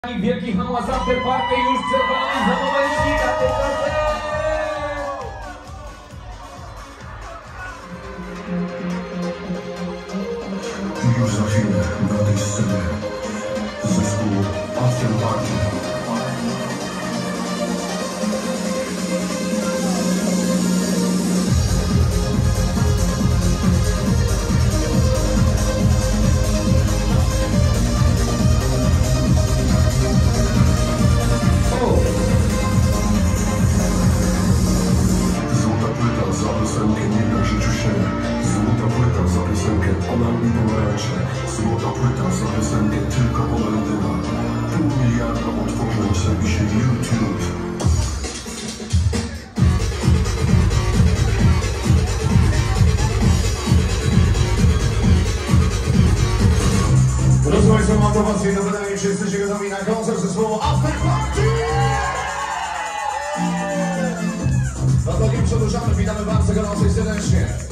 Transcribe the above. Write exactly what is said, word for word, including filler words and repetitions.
Wielki hałas afterparty już przed wami za momencik, a tymczasem... Już za chwilę na tej scenie zespół Afterparty. Złota płyta za piosenkę tylko Olendyna. Pół miliarda otworzeń w serwisie YouTube. Proszę Państwa, mam do Was jedno pytanie, czy jesteście gotowi na koncert zespołu Afterparty? No to nie przedłużamy, witamy bardzo gorąco i serdecznie.